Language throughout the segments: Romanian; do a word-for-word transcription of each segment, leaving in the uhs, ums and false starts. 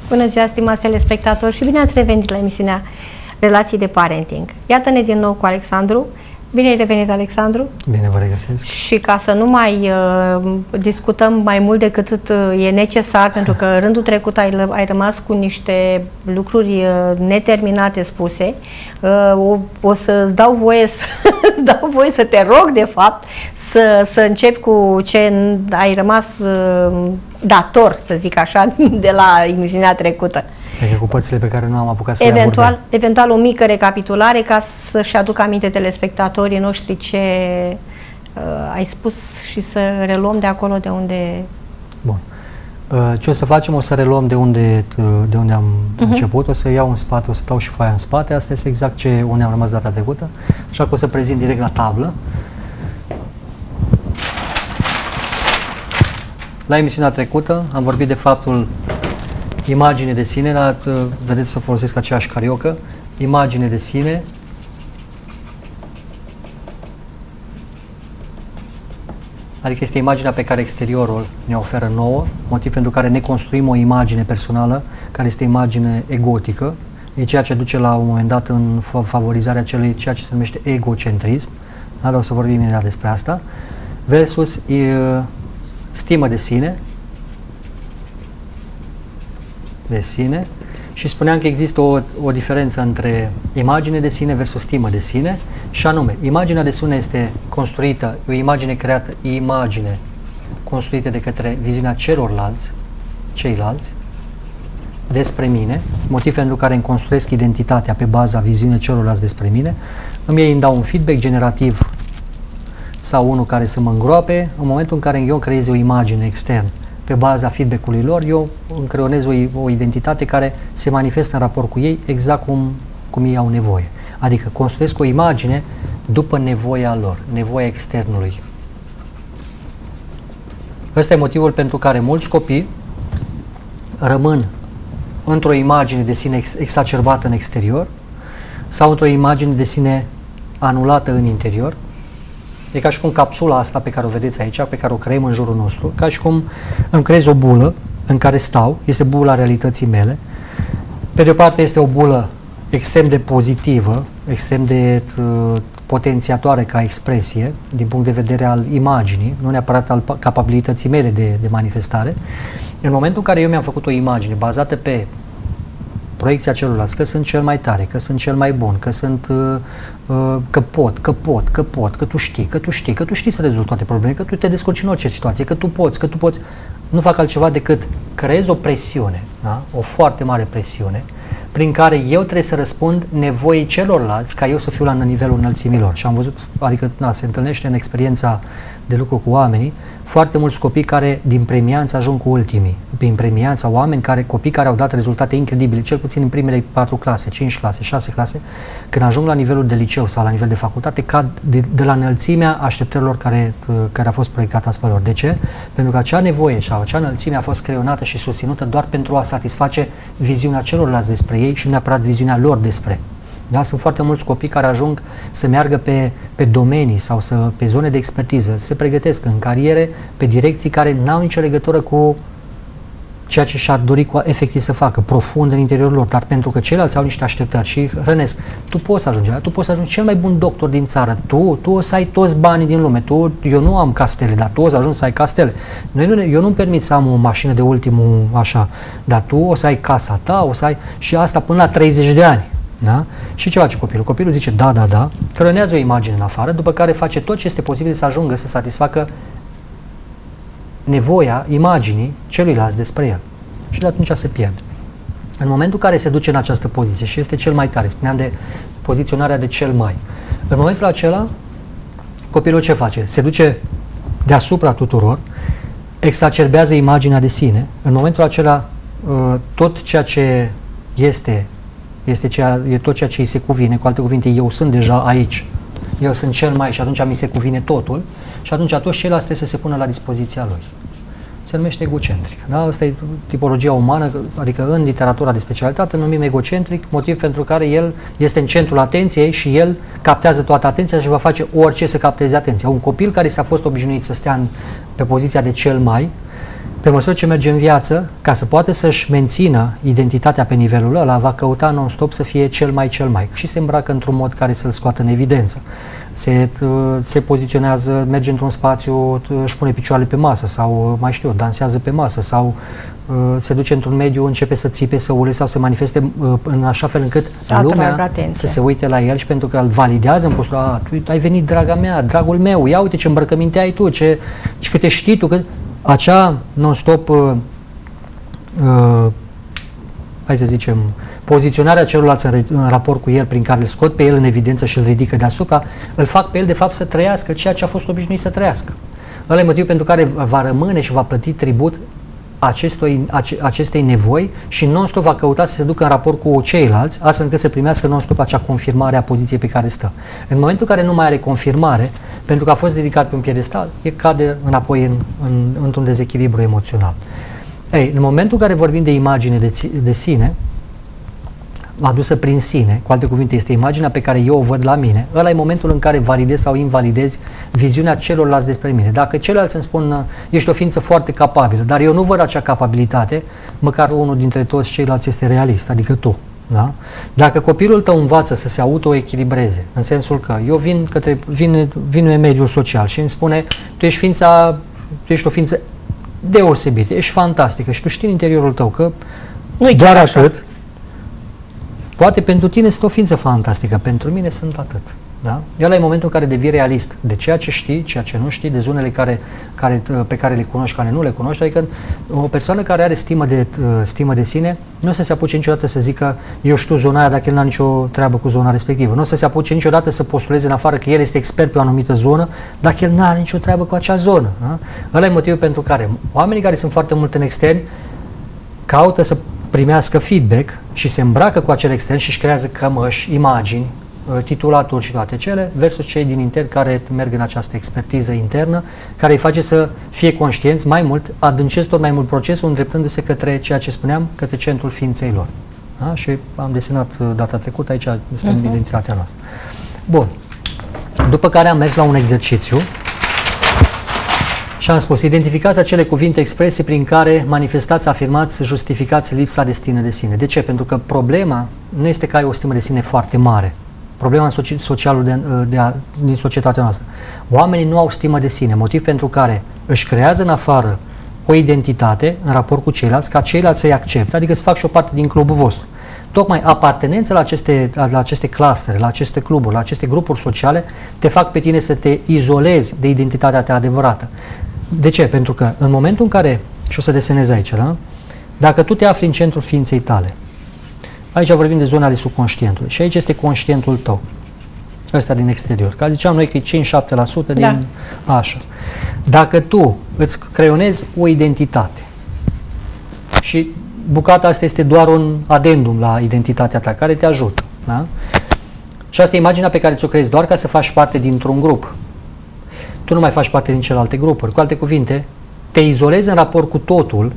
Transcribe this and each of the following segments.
Bună ziua, stimați telespectatori, și bine ați revenit la emisiunea Relații de Parenting. Iată-ne din nou cu Alexandru. Bine ai revenit, Alexandru. Bine vă regăsesc. Și ca să nu mai uh, discutăm mai mult decât uh, e necesar, pentru că rândul trecut ai, ai rămas cu niște lucruri uh, neterminate spuse, uh, o, o să-ți dau voie să, dau voie să te rog, de fapt, să, să începi cu ce ai rămas uh, dator, să zic așa, de la emisiunea trecută. Adică cu părțile pe care nu am apucat să eventual, le abordăm. Eventual o mică recapitulare ca să-și aducă aminte telespectatorii noștri ce uh, ai spus și să reluăm de acolo de unde... Bun. Uh, ce o să facem? O să reluăm de unde, de unde am uh-huh. început. O să iau în spate, o să dau și foaia în spate. Asta este exact ce, unde am rămas data trecută. Așa că o să prezint direct la tablă. La emisiunea trecută am vorbit de faptul imagine de sine, dar vedeți să folosesc aceeași cariocă, imagine de sine, adică este imaginea pe care exteriorul ne oferă nouă, motiv pentru care ne construim o imagine personală, care este imagine egotică, e ceea ce duce la un moment dat în favorizarea celui, ceea ce se numește egocentrism, da, dar o să vorbim imediat despre asta, versus e, stimă de sine, de sine, și spuneam că există o, o diferență între imagine de sine versus stimă de sine, și anume, imaginea de sine este construită, o imagine creată, imagine construită de către viziunea celorlalți, ceilalți, despre mine, motiv pentru care îmi construiesc identitatea pe baza viziunii celorlalți despre mine, îmi ei îmi dau un feedback generativ sau unul care să mă îngroape, în momentul în care eu creez o imagine externă pe baza feedback-ului lor, eu îmi creionez o, o identitate care se manifestă în raport cu ei exact cum, cum ei au nevoie. Adică construiesc o imagine după nevoia lor, nevoia externului. Ăsta e motivul pentru care mulți copii rămân într-o imagine de sine ex exacerbată în exterior sau într-o imagine de sine anulată în interior. E ca și cum capsula asta pe care o vedeți aici, pe care o creăm în jurul nostru, ca și cum îmi creez o bulă în care stau, este bula realității mele. Pe de o parte este o bulă extrem de pozitivă, extrem de uh, potențiatoare ca expresie, din punct de vedere al imaginii, nu neapărat al capabilității mele de, de manifestare. În momentul în care eu mi-am făcut o imagine bazată pe proiecția celorlalți, că sunt cel mai tare, că sunt cel mai bun, că sunt, uh, uh, că pot, că pot, că pot, că tu știi, că tu știi, că tu știi să rezolvi toate problemele, că tu te descurci în orice situație, că tu poți, că tu poți. Nu fac altceva decât creez o presiune, da? O foarte mare presiune, prin care eu trebuie să răspund nevoii celorlalți ca eu să fiu la nivelul înălțimilor. Și am văzut, adică da, se întâlnește în experiența de lucru cu oamenii, foarte mulți copii care din premianță ajung cu ultimii. Prin premianța, oameni care, copii care au dat rezultate incredibile, cel puțin în primele patru clase, cinci clase, șase clase, când ajung la nivelul de liceu sau la nivel de facultate, cad de, de la înălțimea așteptărilor care, care a fost proiectată asupra lor. De ce? Pentru că acea nevoie sau acea înălțime a fost creionată și susținută doar pentru a satisface viziunea celorlalți despre ei și nu neapărat viziunea lor despre. Da? Sunt foarte mulți copii care ajung să meargă pe, pe domenii sau să, pe zone de expertiză, se pregătesc în cariere pe direcții care n-au nicio legătură cu ceea ce și-ar dori cu efectiv să facă, profund în interiorul lor, dar pentru că ceilalți au niște așteptări și hrănesc, tu poți să ajungi, tu poți să ajungi cel mai bun doctor din țară, tu, tu o să ai toți banii din lume, tu, eu nu am castele, dar tu o să ajungi să ai castele. Noi nu, eu nu-mi permit să am o mașină de ultimul așa, dar tu o să ai casa ta, o să ai și asta până la treizeci de ani. Da? Și ce face copilul? Copilul zice da, da, da, creionează o imagine în afară, după care face tot ce este posibil să ajungă să satisfacă nevoia imaginii celuilalt despre el. Și de atunci se pierde. În momentul în care se duce în această poziție și este cel mai tare, spuneam de poziționarea de cel mai, în momentul acela, copilul ce face? Se duce deasupra tuturor, exacerbează imaginea de sine, în momentul acela tot ceea ce este Este ceea, e tot ceea ce îi se cuvine, cu alte cuvinte, eu sunt deja aici, eu sunt cel mai și atunci mi se cuvine totul și atunci toți ceilalți trebuie să se pună la dispoziția lui. Se numește egocentric. Da? Asta e tipologia umană, adică în literatura de specialitate numim egocentric, motiv pentru care el este în centrul atenției și el captează toată atenția și va face orice să capteze atenția. Un copil care s-a fost obișnuit să stea în, pe poziția de cel mai, pe măsură ce merge în viață, ca să poată să-și mențină identitatea pe nivelul ăla, va căuta non-stop să fie cel mai cel mai și se îmbracă într-un mod care să-l scoată în evidență. Se, se poziționează, merge într-un spațiu, își pune picioarele pe masă sau, mai știu, dansează pe masă sau se duce într-un mediu, începe să țipe, să ule sau să manifeste în așa fel încât lumea să se uite la el și pentru că îl validează în postura, a, tu ai venit, draga mea, dragul meu, ia uite ce îmbrăcăminte ai tu, ce, ce câte știi tu, că acea non-stop uh, uh, hai să zicem, poziționarea celorlalți în, în raport cu el, prin care îl scot pe el în evidență și îl ridică deasupra, îl fac pe el de fapt să trăiască ceea ce a fost obișnuit să trăiască. Ăla e motivul pentru care va rămâne și va plăti tribut acestui, ace, acestei nevoi și non-stop va căuta să se ducă în raport cu ceilalți, astfel încât să primească non-stop acea confirmare a poziției pe care stă. În momentul în care nu mai are confirmare, pentru că a fost ridicat pe un piedestal, e cade înapoi în, în, într-un dezechilibru emoțional. Ei, în momentul în care vorbim de imagine de, de sine, adusă prin sine, cu alte cuvinte, este imaginea pe care eu o văd la mine, ăla e momentul în care validezi sau invalidezi viziunea celorlalți despre mine. Dacă ceilalți îmi spun, ești o ființă foarte capabilă, dar eu nu văd acea capabilitate, măcar unul dintre toți ceilalți este realist, adică tu. Da? Dacă copilul tău învață să se autoechilibreze, în sensul că eu vin către, vin, vin în mediul social și îmi spune, tu ești ființa, tu ești o ființă deosebită, ești fantastică și tu știi în interiorul tău că nu doar atât. Poate pentru tine sunt o ființă fantastică, pentru mine sunt atât. Da? Ăla e momentul în care devii realist de ceea ce știi, ceea ce nu știi, de zonele care, care, pe care le cunoști, care nu le cunoști. Adică o persoană care are stimă de, stimă de sine nu o să se apuce niciodată să zică eu știu zona aia dacă el n-a nicio treabă cu zona respectivă. Nu o să se apuce niciodată să postuleze în afară că el este expert pe o anumită zonă dacă el n-are nicio treabă cu acea zonă. Da? Ăla e motivul pentru care oamenii care sunt foarte mult în extern caută să primească feedback și se îmbracă cu acel extern și își creează cămăși, imagini, titulaturi și toate cele, versus cei din intern care merg în această expertiză internă, care îi face să fie conștienți mai mult, adâncesc tot mai mult procesul, îndreptându-se către ceea ce spuneam, către centrul ființei lor. Da? Și am desenat data trecută aici despre uh-huh. identitatea noastră. Bun. După care am mers la un exercițiu și am spus, identificați acele cuvinte, expresii prin care manifestați, afirmați, justificați lipsa de stimă de sine. De ce? Pentru că problema nu este că ai o stimă de sine foarte mare. Problema în socialul de, de a, din societatea noastră. Oamenii nu au stimă de sine, motiv pentru care își creează în afară o identitate în raport cu ceilalți, ca ceilalți să-i accepte, adică să fac și o parte din clubul vostru. Tocmai apartenența la aceste, la aceste clustere, la aceste cluburi, la aceste grupuri sociale, te fac pe tine să te izolezi de identitatea ta adevărată. De ce? Pentru că în momentul în care, și o să desenez aici, da? Dacă tu te afli în centrul ființei tale, aici vorbim de zona de subconștientului și aici este conștientul tău, ăsta din exterior, ca ziceam noi că e cinci șapte la sută din da. Așa. Dacă tu îți creionezi o identitate și bucata asta este doar un adendum la identitatea ta care te ajută, da? Și asta e imaginea pe care ți-o creezi doar ca să faci parte dintr-un grup. Tu nu mai faci parte din celelalte grupuri. Cu alte cuvinte, te izolezi în raport cu totul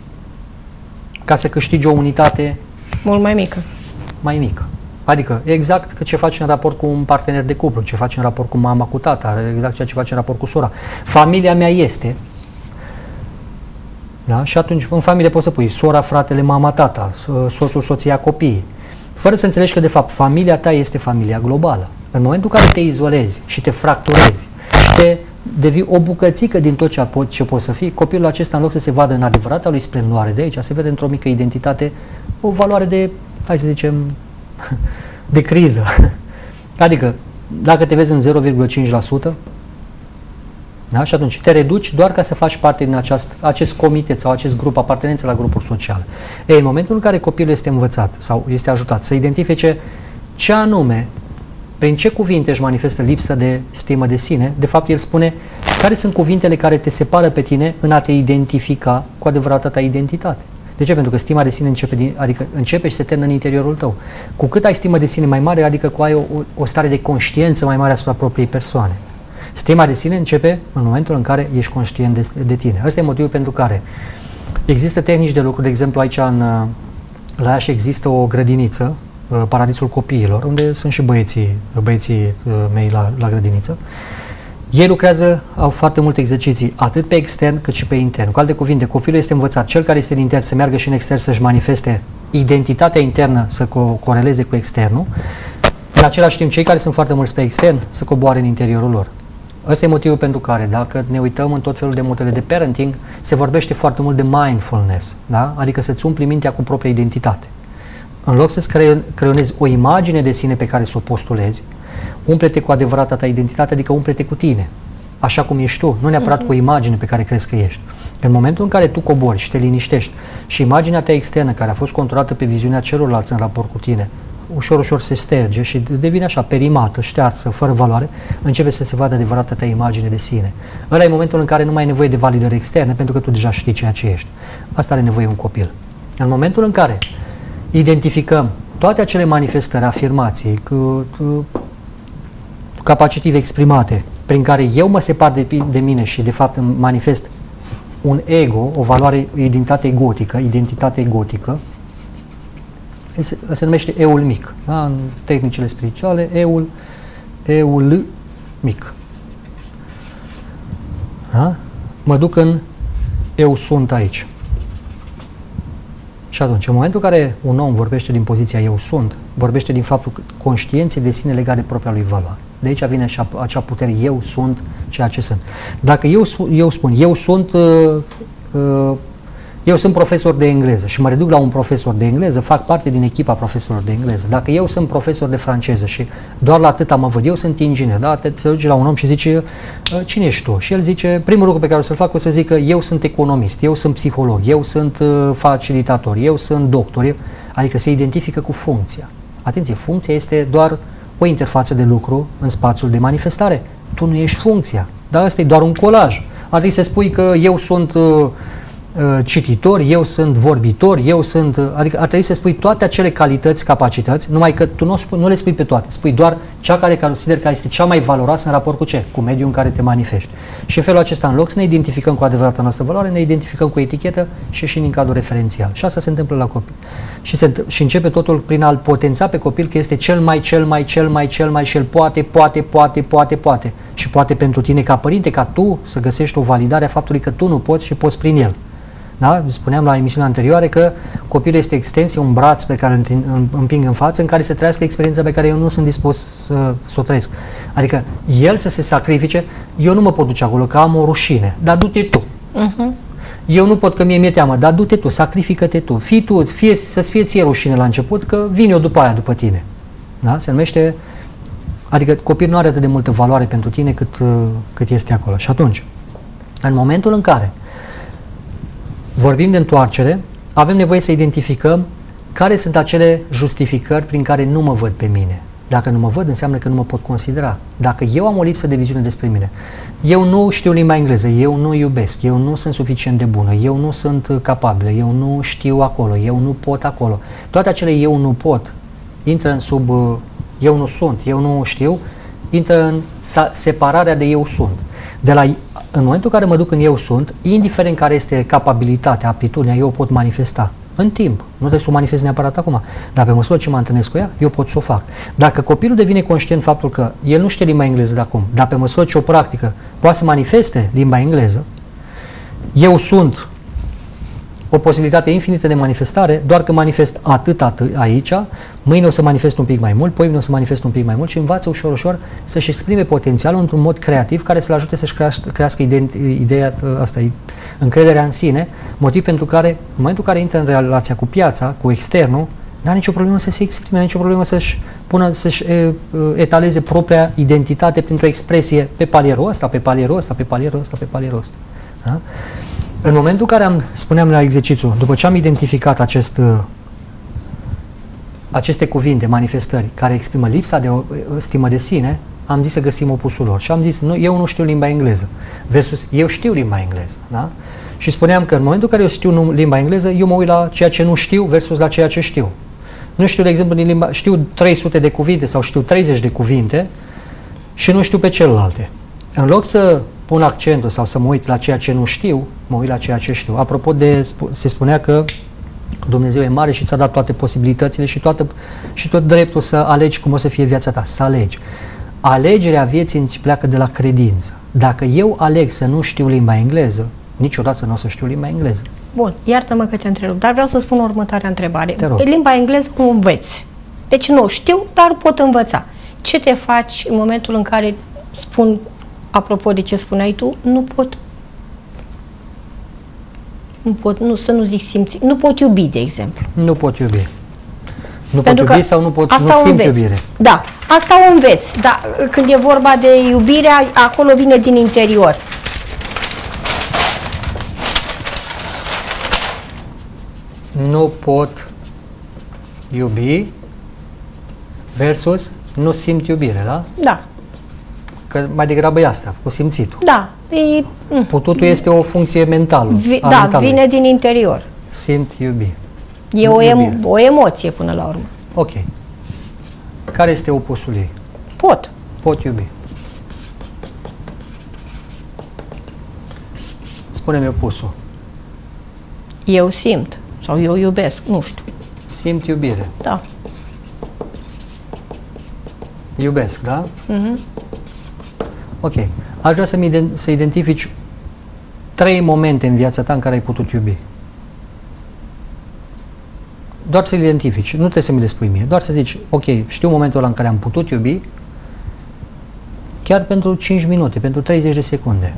ca să câștigi o unitate mult mai mică. Mai mică. Adică exact că ce faci în raport cu un partener de cuplu, ce faci în raport cu mama, cu tata, exact ceea ce faci în raport cu sora. Familia mea este. Da? Și atunci în familie poți să pui sora, fratele, mama, tata, soțul, soția, copiii. Fără să înțelegi că de fapt familia ta este familia globală. În momentul în care te izolezi și te fracturezi și te devii o bucățică din tot ce, po- ce poți să fii, copilul acesta în loc să se vadă în adevărata lui splendoare de aici, se vede într-o mică identitate, o valoare de, hai să zicem, de criză. Adică, dacă te vezi în zero virgulă cinci la sută, da? Și atunci te reduci doar ca să faci parte din aceast, acest comitet sau acest grup, apartenență la grupuri sociale. Ei, în momentul în care copilul este învățat sau este ajutat să identifice ce anume, prin ce cuvinte își manifestă lipsa de stimă de sine, de fapt el spune care sunt cuvintele care te separă pe tine în a te identifica cu adevărata ta identitate. De ce? Pentru că stima de sine începe, din, adică începe și se termină în interiorul tău. Cu cât ai stimă de sine mai mare, adică cu ai o, o stare de conștiință mai mare asupra propriei persoane. Stima de sine începe în momentul în care ești conștient de, de tine. Ăsta e motivul pentru care există tehnici de lucru, de exemplu aici în, la Iași există o grădiniță, Paradisul Copiilor, unde sunt și băieții, băieții mei la, la grădiniță. Ei lucrează, au foarte multe exerciții, atât pe extern cât și pe intern. Cu alte cuvinte, copilul este învățat, cel care este în intern să meargă și în extern să-și manifeste identitatea internă, să co- coreleze cu externul. În același timp, cei care sunt foarte mulți pe extern, să coboare în interiorul lor. Ăsta e motivul pentru care, dacă ne uităm în tot felul de modele de parenting, se vorbește foarte mult de mindfulness, da? Adică să-ți umpli mintea cu propria identitate. În loc să-ți cre- creionezi o imagine de sine pe care să o postulezi, umple-te cu adevărata ta identitate, adică umple-te cu tine, așa cum ești tu, nu neapărat uh-huh. cu o imagine pe care crezi că ești. În momentul în care tu cobori și te liniștești și imaginea ta externă, care a fost controlată pe viziunea celorlalți în raport cu tine, ușor, ușor se sterge și devine așa perimată, ștearsă, fără valoare, începe să se vadă adevărata ta imagine de sine. Ăla e momentul în care nu mai ai nevoie de validări externe, pentru că tu deja știi ceea ce ești. Asta are nevoie un copil. În momentul în care identificăm toate acele manifestări, afirmații, cu, cu, capacitive exprimate, prin care eu mă separ de, de mine și de fapt îmi manifest un ego, o valoare, o identitate egotică, identitate egotică, se, se numește eul mic. Da? În tehnicile spirituale, eul, eul mic. Da? Mă duc în eu sunt aici. Și atunci, în momentul în care un om vorbește din poziția eu sunt, vorbește din faptul că conștienței de sine legat de propria lui valoare. De aici vine așa, acea putere, eu sunt ceea ce sunt. Dacă eu, eu spun, eu sunt, uh, uh, eu sunt profesor de engleză și mă reduc la un profesor de engleză, fac parte din echipa profesorilor de engleză. Dacă eu sunt profesor de franceză și doar la atâta mă văd, eu sunt inginer, da? Te, te duci la un om și zice, uh, cine ești tu? Și el zice, primul lucru pe care o să-l fac, o să zică, eu sunt economist, eu sunt psiholog, eu sunt uh, facilitator, eu sunt doctor, eu... adică se identifică cu funcția. Atenție, funcția este doar o interfață de lucru în spațiul de manifestare. Tu nu ești funcția, dar ăsta e doar un colaj. Ar trebui să spui că eu sunt uh, uh, cititor, eu sunt vorbitor, eu sunt... Uh, adică ar trebui să spui toate acele calități, capacități, numai că tu nu, spui, nu le spui pe toate. Spui doar cea care consider că este cea mai valoroasă în raport cu ce? Cu mediul în care te manifesti. Și în felul acesta, în loc să ne identificăm cu adevărata noastră valoare, ne identificăm cu etichetă și și în cadrul referențial. Și asta se întâmplă la copii. Și, se, și începe totul prin a-l potența pe copil că este cel mai, cel mai, cel mai, cel mai și el poate, poate, poate, poate, poate. Și poate pentru tine ca părinte, ca tu să găsești o validare a faptului că tu nu poți și poți prin el. Da? Spuneam la emisiunea anterioară că copilul este extensie, un braț pe care îl împing în față, în care să trăiască experiența pe care eu nu sunt dispus să, să o trăiesc. Adică el să se sacrifice, eu nu mă pot duce acolo, că am o rușine, dar du-te tu. Uh-huh. Eu nu pot, că mie mi-e teamă, dar du-te tu, sacrifică-te tu, fii tu, fie, să-ți fie ție rușine la început, că vin eu după aia, după tine. Da? Se numește, adică copilul nu are atât de multă valoare pentru tine cât, cât este acolo. Și atunci, în momentul în care vorbim de întoarcere, avem nevoie să identificăm care sunt acele justificări prin care nu mă văd pe mine. Dacă nu mă văd, înseamnă că nu mă pot considera. Dacă eu am o lipsă de viziune despre mine, eu nu știu limba engleză, eu nu iubesc, eu nu sunt suficient de bună, eu nu sunt capabilă, eu nu știu acolo, eu nu pot acolo. Toate acele eu nu pot intră în sub eu nu sunt, eu nu știu, intră în separarea de eu sunt. De la, în momentul în care mă duc în eu sunt, indiferent care este capabilitatea, aptitudinea, eu o pot manifesta. În timp. Nu trebuie să o manifest neapărat acum. Dar pe măsură ce mă întâlnesc cu ea, eu pot să o fac. Dacă copilul devine conștient faptul că el nu știe limba engleză de acum, dar pe măsură ce o practică poate să manifeste limba engleză, eu sunt o posibilitate infinită de manifestare, doar că manifest atât, atât aici, mâine o să manifest un pic mai mult, poimine o să manifest un pic mai mult și învață ușor, ușor să-și exprime potențialul într-un mod creativ care să-l ajute să-și crească, crească ideea asta, încrederea în sine, motiv pentru care, în momentul în care intră în relația cu piața, cu externul, n-are nicio problemă să se exprime, n-are nicio problemă să-și pună, să-și etaleze propria identitate printr-o expresie pe palierul ăsta, pe palierul ăsta, pe palierul ăsta, pe palierul ăsta. Da? În momentul în care am, spuneam la exercițiu, după ce am identificat acest, aceste cuvinte, manifestări, care exprimă lipsa de o, stimă de sine, am zis să găsim opusul lor. Și am zis, nu, eu nu știu limba engleză, versus eu știu limba engleză. Da? Și spuneam că în momentul în care eu știu limba engleză, eu mă uit la ceea ce nu știu versus la ceea ce știu. Nu știu, de exemplu, din limba, știu trei sute de cuvinte sau știu treizeci de cuvinte și nu știu pe celelalte. În loc să pun accentul sau să mă uit la ceea ce nu știu, mă uit la ceea ce știu. Apropo de, se spunea că Dumnezeu e mare și ți-a dat toate posibilitățile și, toată, și tot dreptul să alegi cum o să fie viața ta, să alegi. alegerea vieții pleacă de la credință. Dacă eu aleg să nu știu limba engleză, niciodată nu o să știu limba engleză. Bun, iartă-mă că te întrerup, dar vreau să spun următoarea întrebare. Te rog. Limba engleză o înveți. Deci nu o știu, dar pot învăța. Ce te faci în momentul în care spun, apropo de ce spuneai tu, nu pot, nu pot, nu, să nu zic simți, nu pot iubi, de exemplu. Nu pot iubi. Nu Pentru pot iubi că sau nu pot, asta nu o simt înveți. iubire. Da, asta o înveți, dar când e vorba de iubirea, acolo vine din interior. Nu pot iubi versus nu simt iubire, da? Da, Că mai degrabă e asta, cu simțitul. da, e, mm, Pututul este o funcție mentală. vi, a da, mentalului. vine din interior. Simt iubi. E o, Iubire. em, o emoție până la urmă. Ok. Care este opusul ei? Pot. Pot iubi. Spune-mi opusul. Eu simt sau eu iubesc, nu știu. Simt iubire. Da. Iubesc, da? Mhm. Ok. Aș vrea să-mi iden- să identifici trei momente în viața ta în care ai putut iubi. Doar să-l identifici. Nu trebuie să mi le spui mie. Doar să zici, ok, știu momentul ăla în care am putut iubi, chiar pentru cinci minute, pentru treizeci de secunde.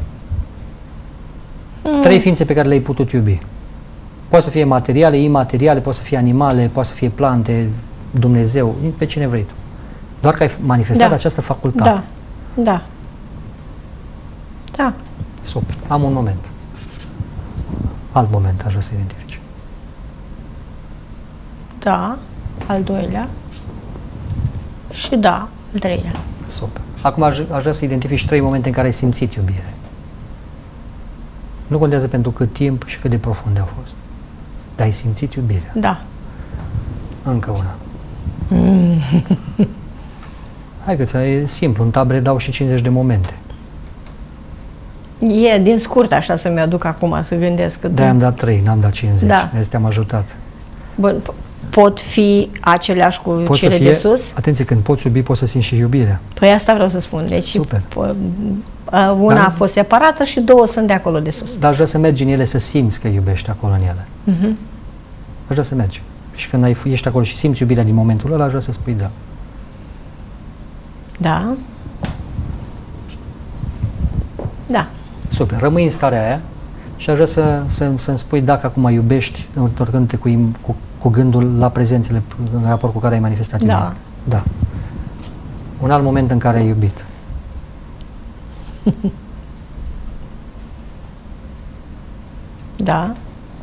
Mm. Trei ființe pe care le-ai putut iubi. Poate să fie materiale, imateriale, poate să fie animale, poate să fie plante, Dumnezeu, pe cine vrei tu. Doar că ai manifestat Da. această facultate. Da. Da. Da. Super. Am un moment. Alt moment aș vrea să identifici. Da. Al doilea. Și da. Al treilea. Super. Acum aș, aș vrea să identifici trei momente în care ai simțit iubire. Nu contează pentru cât timp și cât de profunde au fost. Dar ai simțit iubirea. Da. Încă una. Hai că ți-a- e simplu. În tabere dau și cincizeci de momente. E din scurt așa să-mi aduc acum să gândesc. Că De-aia am dat trei, n-am dat cincizeci. Da. Vezi, te-am ajutat. Bun, po- pot fi aceleași cu Poți cele să fie, de sus? atenție, când poți iubi, poți să simți și iubirea. Păi asta vreau să spun. Deci Super. po- a, una Da. a fost separată și două sunt de acolo de sus. Dar aș vrea să mergi în ele, să simți că iubești acolo în ele. Mhm. Aș vrea să mergi. Și când ai, ești acolo și simți iubirea din momentul ăla, aș vrea să spui da. Da. Da. Super. Rămâi în starea aia și aș vrea să, să, să-mi spui dacă acum iubești, întorcându-te cu, im- cu, cu gândul la prezențele în raport cu care ai manifestat Da. iubirea. Da. Un alt moment în care ai iubit. Da.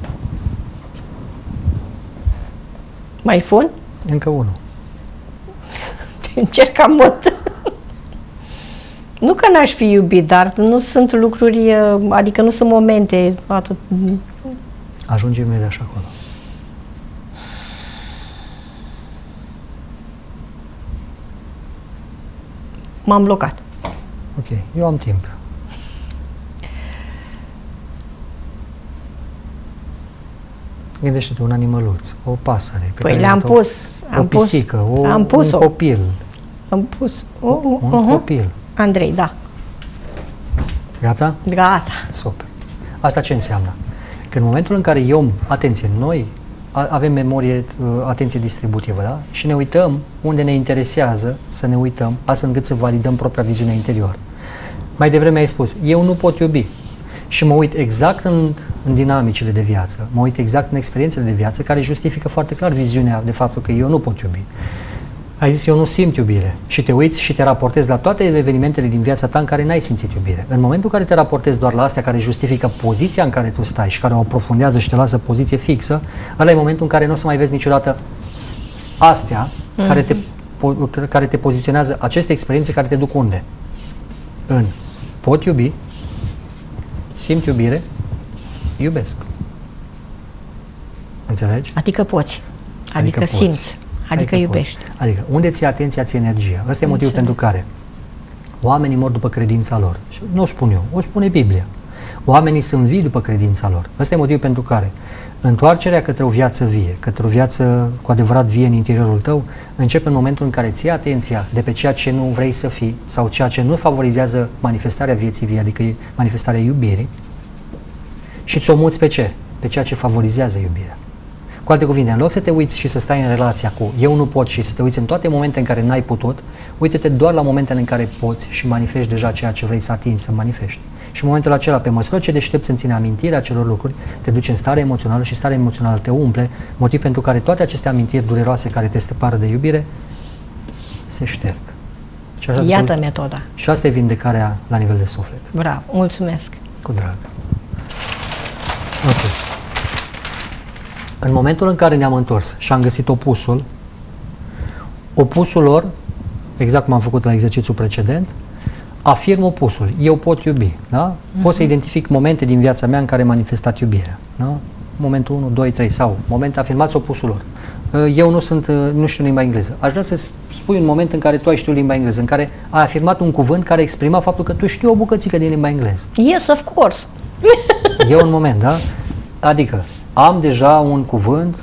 Mai fun? Încă unul. Încercam mult. Nu că n-aș fi iubit, dar nu sunt lucruri, adică nu sunt momente atât. Ajungem imediat așa acolo. M-am blocat. Ok. Eu am timp. Gândește-te un animăluț, o pasăre. Pe Păi care le-am ai văzut-o, pus. O Am pus. pisică, o, Am pus-o. un copil. Am pus. O, o, Un uh-huh. copil. Andrei, da. Gata? Gata. Super. Asta ce înseamnă? Că în momentul în care eu, atenție, noi a- avem memorie, uh, atenție distributivă, da? Și ne uităm unde ne interesează să ne uităm, astfel încât să validăm propria viziune interioară. Mai devreme ai spus, eu nu pot iubi. Și mă uit exact în, în dinamicile de viață, mă uit exact în experiențele de viață care justifică foarte clar viziunea de faptul că eu nu pot iubi. Ai zis, eu nu simt iubire și te uiți și te raportezi la toate evenimentele din viața ta în care n-ai simțit iubire. În momentul în care te raportezi doar la astea care justifică poziția în care tu stai și care o aprofundează și te lasă poziție fixă, ăla e momentul în care nu o să mai vezi niciodată astea mm-hmm. care, te, po- care te poziționează, aceste experiențe care te duc unde? În pot iubi, simt iubire, iubesc. Înțelegi? Adică poți. Adică, Adică poți. simți. Adică, Adică iubești. poți. Adică unde ți atenția, ți energia. Ăsta e motivul Înțeles. pentru care oamenii mor după credința lor. Și nu o spun eu, o spune Biblia. Oamenii sunt vii după credința lor. Ăsta e motivul pentru care întoarcerea către o viață vie, către o viață cu adevărat vie în interiorul tău, începe în momentul în care ții atenția de pe ceea ce nu vrei să fii sau ceea ce nu favorizează manifestarea vieții vie, adică manifestarea iubirii, și ți-o muți pe ce? Pe ceea ce favorizează iubirea. Cu alte cuvinte, în loc să te uiți și să stai în relația cu eu nu pot și să te uiți în toate momentele în care n-ai putut, uite-te doar la momentele în care poți și manifesti deja ceea ce vrei să atingi, să manifesti. Și în momentul acela, pe măsură ce deștepți în tine amintirea acelor lucruri, te duci în stare emoțională și starea emoțională te umple, motiv pentru care toate aceste amintiri dureroase care te separă de iubire se șterg. Și așa Iată spui, metoda. Și asta e vindecarea la nivel de suflet. Bravo, mulțumesc. Cu drag. Ok. În momentul în care ne-am întors și am găsit opusul, opusul lor, exact cum am făcut la exercițiul precedent, afirm opusul. Eu pot iubi. Da? Uh-huh. Pot să identific momente din viața mea în care am manifestat iubirea. Da? Momentul unu, doi, trei sau momente, afirmați opusul lor. Eu nu sunt, nu știu limba engleză. Aș vrea să spui un moment în care tu ai știut limba engleză, în care ai afirmat un cuvânt care exprima faptul că tu știi o bucățică din limba engleză. Yes, of course. E un moment, da? Adică am deja un cuvânt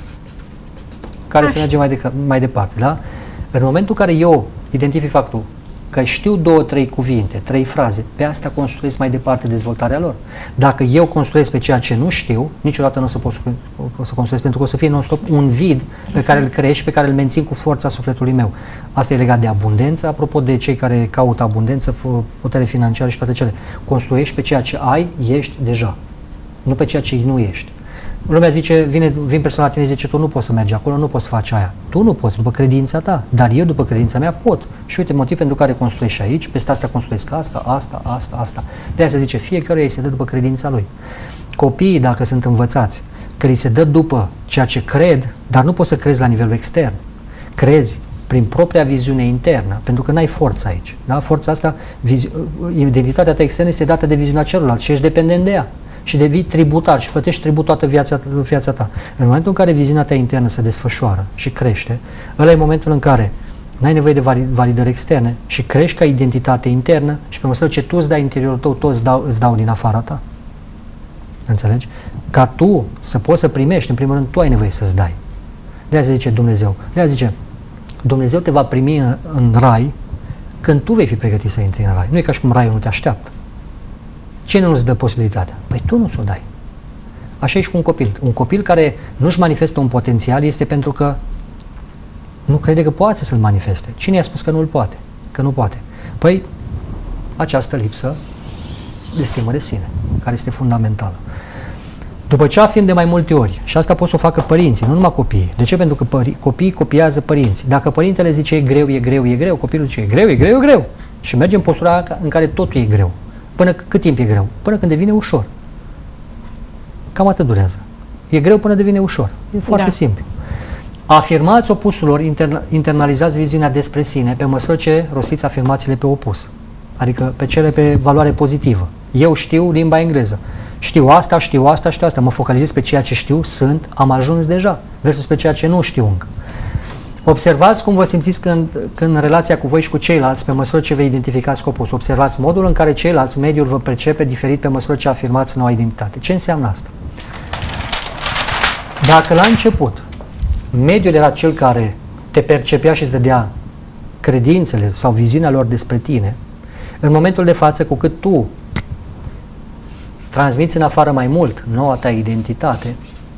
care Așa. se merge mai, de, mai departe, da? În momentul în care eu identific faptul că știu două, trei cuvinte, trei fraze, pe asta construiesc mai departe dezvoltarea lor. Dacă eu construiesc pe ceea ce nu știu, niciodată nu o să pot să, o să construiesc, pentru că o să fie non-stop un vid pe care îl crești și pe care îl mențin cu forța sufletului meu. Asta e legat de abundență, apropo de cei care caută abundență, putere financiară și toate cele. Construiești pe ceea ce ai, ești deja, nu pe ceea ce nu ești. Lumea zice, vine, vin persoana la tine și zice, tu nu poți să mergi acolo, nu poți să faci aia. Tu nu poți, după credința ta, dar eu după credința mea pot. Și uite, motiv pentru care construiești aici, peste asta construiesc asta, asta, asta, asta. De aia se zice, fiecare îi se dă după credința lui. Copiii, dacă sunt învățați, că îi se dă după ceea ce cred, dar nu poți să crezi la nivelul extern. Crezi prin propria viziune internă, pentru că n-ai forță aici. Da? Forța asta, identitatea ta externă este dată de viziunea celuilalt și ești dependent de ea. Și devii tributar și plătești tribut toată viața, viața ta. În momentul în care viziunea ta internă se desfășoară și crește, ăla e momentul în care n-ai nevoie de validări externe și crești ca identitate internă și pe măsură ce tu îți dai interiorul tău, toți îți dau, îți dau din afara ta. Înțelegi? Ca tu să poți să primești, în primul rând, tu ai nevoie să-ți dai. De-aia zice Dumnezeu. De-aia zice, Dumnezeu te va primi în, în rai când tu vei fi pregătit să intri în rai. Nu e ca și cum raiul nu te așteaptă. Cine nu îți dă posibilitatea? Păi tu nu ți-o dai. Așa e și cu un copil. Un copil care nu-și manifestă un potențial este pentru că nu crede că poate să-l manifeste. Cine i-a spus că nu-l poate? Că nu poate. Păi, această lipsă de stimă de sine, care este fundamentală. După ce afirm de mai multe ori, și asta pot să o facă părinții, nu numai copiii. De ce? Pentru că pări, copiii copiază părinții. Dacă părintele zice e greu, e greu, e greu, copilul zice e greu, e greu, e greu. Și merge în postura în care totul e greu. Până cât timp e greu? Până când devine ușor. Cam atât durează. E greu până devine ușor. E foarte da. simplu. Afirmați opusul lor, interna, internalizați viziunea despre sine pe măsură ce rostiți afirmațiile pe opus. Adică pe cele pe valoare pozitivă. Eu știu limba engleză. Știu asta, știu asta, știu asta. Mă focalizez pe ceea ce știu, sunt, am ajuns deja. Versus pe ceea ce nu știu încă. Observați cum vă simțiți când, când în relația cu voi și cu ceilalți, pe măsură ce vă identificați scopul. Observați modul în care ceilalți, mediul vă percepe diferit pe măsură ce afirmați noua identitate. Ce înseamnă asta? Dacă la început mediul era cel care te percepea și îți dădea credințele sau viziunea lor despre tine, în momentul de față, cu cât tu transmiți în afară mai mult noua ta identitate,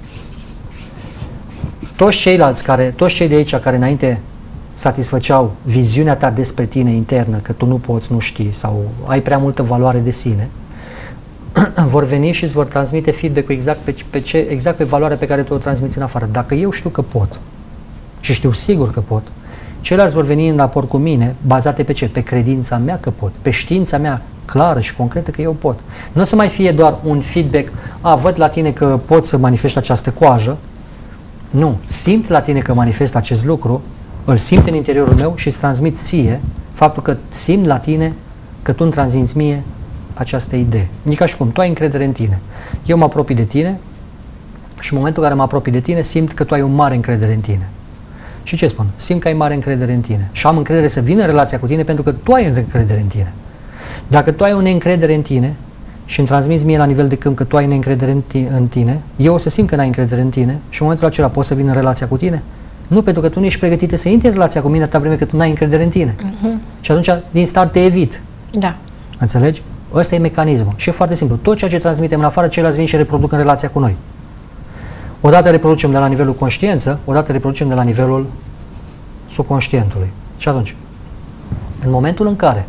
toți ceilalți care, toți cei de aici care înainte satisfăceau viziunea ta despre tine internă, că tu nu poți, nu știi sau ai prea multă valoare de sine, vor veni și îți vor transmite feedback-ul exact pe, pe, ce, exact pe valoarea pe care tu o transmiți în afară. Dacă eu știu că pot și știu sigur că pot, ceilalți vor veni în raport cu mine bazate pe ce? Pe credința mea că pot, pe știința mea clară și concretă că eu pot. Nu o să mai fie doar un feedback, a, văd la tine că poți să manifesti această coajă. Nu, simt la tine că manifest acest lucru, îl simt în interiorul meu și îți transmit ție faptul că simt la tine că tu îmi transmiți mie această idee. E ca și cum tu ai încredere în tine. Eu mă apropii de tine și în momentul în care mă apropii de tine simt că tu ai o mare încredere în tine. Și ce spun? Simt că ai mare încredere în tine și am încredere să vin în relația cu tine pentru că tu ai încredere în tine. Dacă tu ai o neîncredere în tine, și îmi transmiți mie la nivel de câmp că tu ai neîncredere în tine, în tine, eu o să simt că n-ai încredere în tine și în momentul acela pot să vin în relația cu tine? Nu, pentru că tu nu ești pregătită să intri în relația cu mine atâta vreme că tu n-ai încredere în tine. Uh-huh. Și atunci, din start, te evit. Da. Înțelegi? Ăsta e mecanismul. Și e foarte simplu. Tot ceea ce transmitem în afară, ceilalți vin și reproduc în relația cu noi. Odată reproducem de la nivelul conștiință, odată reproducem de la nivelul subconștientului. Și atunci, în momentul în care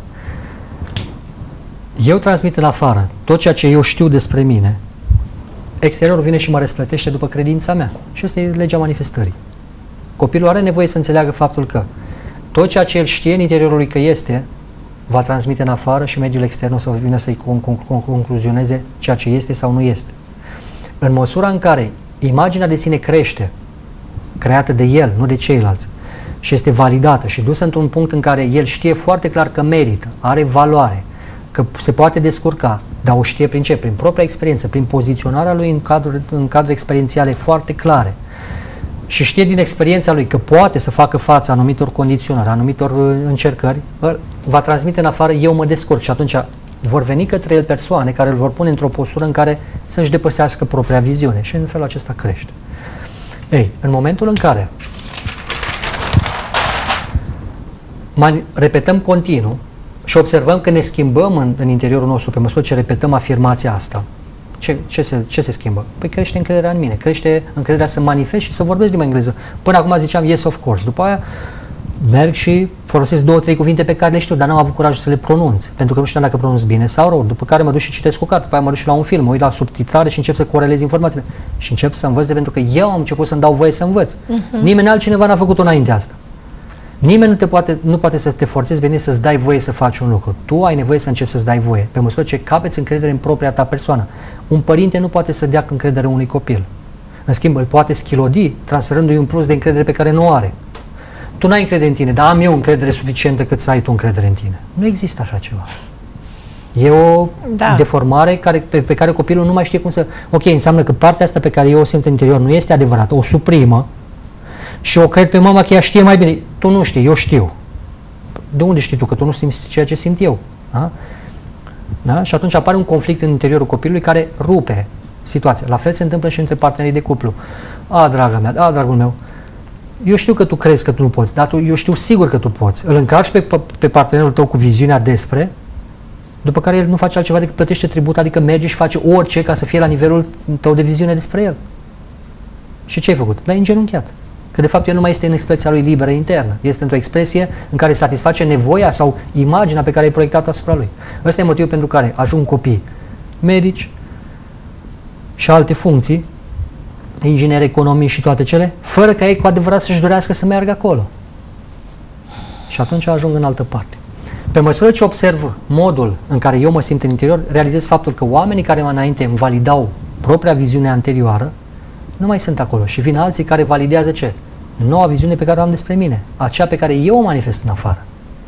eu transmit în afară tot ceea ce eu știu despre mine, exteriorul vine și mă răsplătește după credința mea. Și asta e legea manifestării. Copilul are nevoie să înțeleagă faptul că tot ceea ce el știe în interiorul lui că este, va transmite în afară și mediul extern o să vină să-i concluzioneze ceea ce este sau nu este. În măsura în care imaginea de sine crește, creată de el, nu de ceilalți, și este validată și dusă într-un punct în care el știe foarte clar că merită, are valoare, că se poate descurca, dar o știe prin ce? Prin propria experiență, prin poziționarea lui în cadre, în cadre experiențiale foarte clare. Și știe din experiența lui că poate să facă față anumitor condiționări, anumitor încercări, va transmite în afară, eu mă descurc. Și atunci vor veni către el persoane care îl vor pune într-o postură în care să-și depăsească propria viziune și în felul acesta crește. Ei, în momentul în care mai repetăm continuu și observăm că ne schimbăm în, în interiorul nostru pe măsură ce repetăm afirmația asta, Ce, ce, se, ce se schimbă? Păi crește încrederea în mine, crește încrederea să manifest și să vorbesc limba engleză. Până acum ziceam yes of course, după aia merg și folosesc două, trei cuvinte pe care le știu, dar n-am avut curajul să le pronunț, pentru că nu știam dacă pronunț bine sau rău. După care mă duc și citesc o carte, după aia mă duc și la un film, mă uit la subtitrare și încep să corelez informațiile. Și încep să învăț de pentru că eu am început să-mi dau voie să învăț. Uh-huh. Nimeni altcineva n-a făcut-o înainte asta. Nimeni nu, te poate, nu poate să te forțezi bine să-ți dai voie să faci un lucru. Tu ai nevoie să începi să-ți dai voie, pe măsură ce capeți încredere în propria ta persoană. Un părinte nu poate să dea încredere unui copil. În schimb, îl poate schilodi, transferându-i un plus de încredere pe care nu o are. Tu n-ai încredere în tine, dar am eu încredere suficientă cât să ai tu încredere în tine. Nu există așa ceva. E o da. deformare care, pe, pe care copilul nu mai știe cum să... Ok, înseamnă că partea asta pe care eu o simt în interior nu este adevărată, o suprimă, și o cred pe mama că ea știe mai bine. Tu nu știi, eu știu. De unde știi tu? Că tu nu simți ceea ce simt eu. Da? Da? Și atunci apare un conflict în interiorul copilului care rupe situația. La fel se întâmplă și între partenerii de cuplu. A, draga mea, a, dragul meu, eu știu că tu crezi că tu nu poți, dar tu, eu știu sigur că tu poți. Îl încarci pe, pe partenerul tău cu viziunea despre, după care el nu face altceva decât plătește tribut, adică merge și face orice ca să fie la nivelul tău de viziune despre el. Și ce ai făcut? L-ai îngenunchiat. Că de fapt el nu mai este în expresia lui liberă internă. Este într-o expresie în care satisface nevoia sau imaginea pe care ai proiectat asupra lui. Ăsta e motivul pentru care ajung copii medici și alte funcții, ingineri economii și toate cele, fără ca ei cu adevărat să-și dorească să meargă acolo. Și atunci ajung în altă parte. Pe măsură ce observ modul în care eu mă simt în interior, realizez faptul că oamenii care mai înainte îmi validau propria viziune anterioară, nu mai sunt acolo și vin alții care validează ce? Noua viziune pe care o am despre mine, aceea pe care eu o manifest în afară.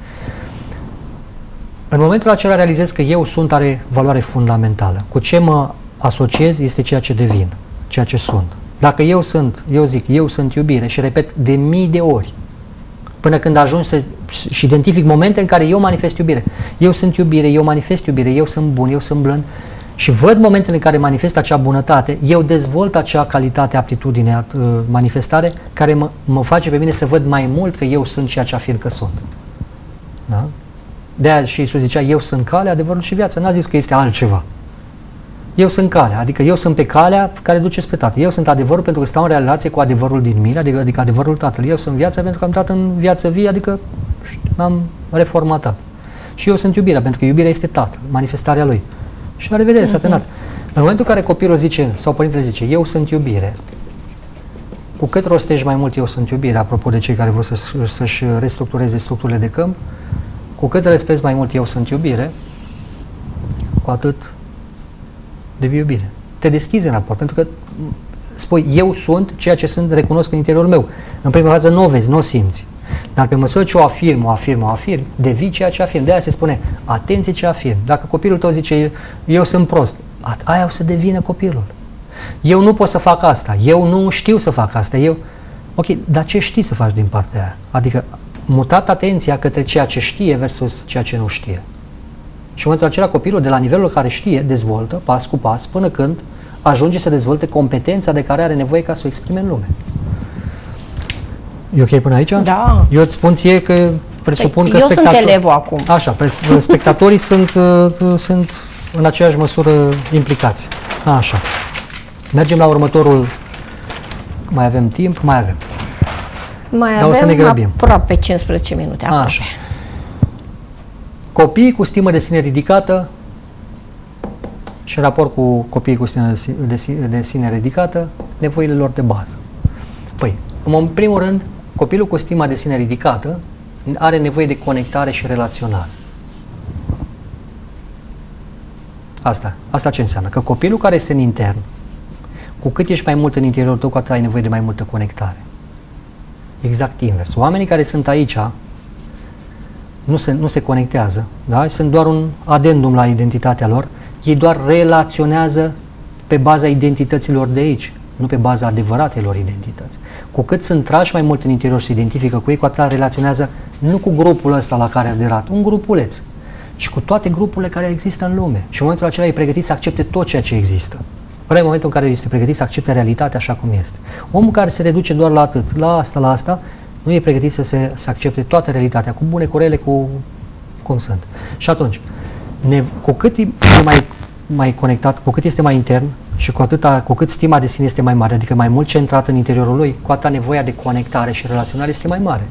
În momentul acela realizez că eu sunt, are valoare fundamentală. Cu ce mă asociez este ceea ce devin, ceea ce sunt. Dacă eu sunt, eu zic, eu sunt iubire și repet de mii de ori, până când ajung să și identific momente în care eu manifest iubire. Eu sunt iubire, eu manifest iubire, eu sunt bun, eu sunt blând. Și văd momentele în care manifest acea bunătate, eu dezvolt acea calitate, aptitudine, manifestare, care mă, mă face pe mine să văd mai mult că eu sunt ceea ce afirm că sunt. Da? De-aia și Iisus zicea, eu sunt calea, adevărul și viața. N-a zis că este altceva. Eu sunt calea, adică eu sunt pe calea care duce spre Tatăl. Eu sunt adevărul pentru că stau în relație cu adevărul din mine, adică, adică adevărul Tatălui. Eu sunt viața pentru că am dat în viață vie, adică m-am reformatat. Și eu sunt iubirea, pentru că iubirea este Tatăl, manifestarea Lui. Și la revedere, s-a terminat. În momentul în care copilul zice, sau părintele zice, eu sunt iubire, cu cât rostești mai mult eu sunt iubire, apropo de cei care vor să, să-și restructureze structurile de câmp, cu cât respecti mai mult eu sunt iubire, cu atât devii iubire. Te deschizi în raport, pentru că spui, eu sunt ceea ce sunt, recunosc în interiorul meu. În prima fază nu o vezi, nu o simți. Dar pe măsură ce o afirm, o afirm, o afirm, devii ceea ce afirm. De-aia se spune, atenție ce afirm. Dacă copilul tău zice, eu sunt prost, aia o să devină copilul. Eu nu pot să fac asta, eu nu știu să fac asta, eu... Ok, dar ce știi să faci din partea aia? Adică mutat atenția către ceea ce știe versus ceea ce nu știe. Și în momentul acela copilul, de la nivelul care știe, dezvoltă, pas cu pas, până când ajunge să dezvolte competența de care are nevoie ca să o exprime în lume. E ok până aici? Da. Eu îți spun ție că presupun păi, că eu spectator... sunt elevul acum. Așa, spectatorii sunt, sunt în aceeași măsură implicați. Așa. Mergem la următorul. Mai avem timp? Mai avem. Mai Dar avem o să ne grăbim. aproape cincisprezece minute. Aproape. Așa. Copiii cu stimă de sine ridicată și în raport cu copiii cu stimă de sine, de sine ridicată, nevoile lor de bază. Păi, în primul rând, copilul cu stima de sine ridicată are nevoie de conectare și relaționare. Asta. Asta ce înseamnă? Că copilul care este în intern, cu cât ești mai mult în interiorul tău, cu atât ai nevoie de mai multă conectare. Exact invers. Oamenii care sunt aici nu se, nu se conectează, da? Sunt doar un adendum la identitatea lor, ei doar relaționează pe baza identităților de aici, nu pe baza adevăratelor identități. Cu cât sunt trași mai mult în interior și se identifică cu ei, cu atât relaționează nu cu grupul ăsta la care a aderat, un grupuleț, ci cu toate grupurile care există în lume. Și în momentul acela e pregătit să accepte tot ceea ce există. Ăla e momentul în care este pregătit să accepte realitatea așa cum este. Omul care se reduce doar la atât, la asta, la asta, nu e pregătit să se să accepte toată realitatea, cu bune, cu rele, cu cum sunt. Și atunci, ne, cu cât e mai, mai conectat, cu cât este mai intern și cu, atâta, cu cât stima de sine este mai mare, adică mai mult centrat în interiorul lui, cu atâta nevoia de conectare și relaționare este mai mare.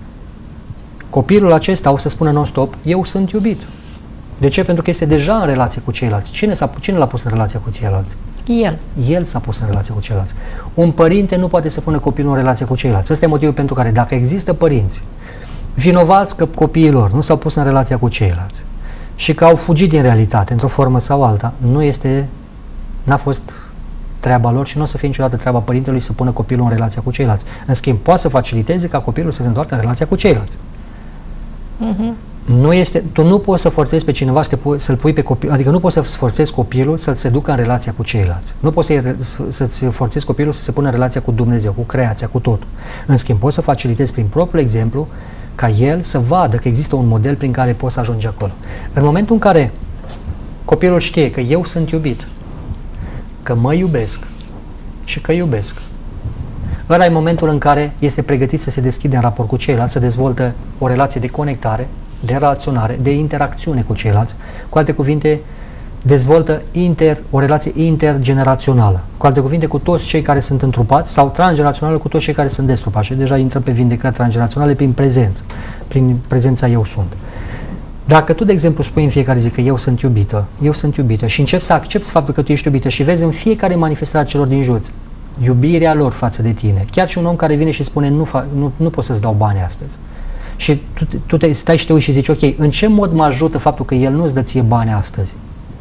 Copilul acesta o să spună non-stop, eu sunt iubit. De ce? Pentru că este deja în relație cu ceilalți. Cine, s-a, cine l-a pus în relație cu ceilalți? El. El s-a pus în relație cu ceilalți. Un părinte nu poate să pună copilul în relație cu ceilalți. Ăsta e motivul pentru care, dacă există părinți vinovați că copiii lor nu s-au pus în relația cu ceilalți și că au fugit din realitate, într-o formă sau alta, nu este, n-a fost treaba lor și nu o să fie niciodată treaba părintelui să pună copilul în relația cu ceilalți. În schimb, poate să faciliteze ca copilul să se întoarcă în relația cu ceilalți. Uh-huh. Nu este, tu nu poți să forțezi pe cineva să pu, să-l pui pe copil, adică nu poți să forțezi copilul să se ducă în relația cu ceilalți. Nu poți să, să-ți forțezi copilul să se pună în relația cu Dumnezeu, cu creația, cu totul. În schimb, poți să facilitezi prin propriul exemplu ca el să vadă că există un model prin care poți să ajungi acolo. În momentul în care copilul știe că eu sunt iubit, că mă iubesc și că iubesc, ăla e momentul în care este pregătit să se deschide în raport cu ceilalți, să dezvoltă o relație de conectare, de relaționare, de interacțiune cu ceilalți. Cu alte cuvinte, dezvoltă inter, o relație intergenerațională. Cu alte cuvinte, cu toți cei care sunt întrupați sau transgenerațională cu toți cei care sunt destrupați. Și deja intrăm pe vindecări transgeneraționale prin prezență, prin prezența eu sunt. Dacă tu, de exemplu, spui în fiecare zi că eu sunt iubită, eu sunt iubită și începi să accepti faptul că tu ești iubită și vezi în fiecare manifestare a celor din jur iubirea lor față de tine, chiar și un om care vine și spune nu, nu, nu pot să-ți dau bani astăzi. Și tu, tu te stai și te uiți și zici, ok, în ce mod mă ajută faptul că el nu-ți dă ție bani astăzi?